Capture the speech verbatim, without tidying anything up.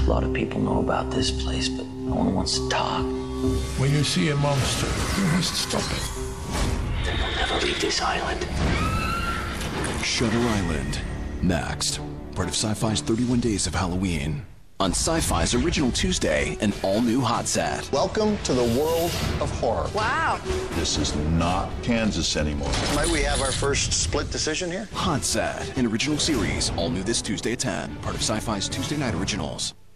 A lot of people know about this place, but no one wants to talk. When you see a monster, you must stop it. Then we'll never leave this island. Shutter Island. Next. Part of Syfy's thirty-one Days of Halloween. On Syfy's original Tuesday, an all-new hot set. Welcome to the world of horror. Wow. This is not Kansas anymore. Might we have our first split decision here? Hot set. An original series. All new this Tuesday at ten. Part of Syfy's Tuesday Night Originals.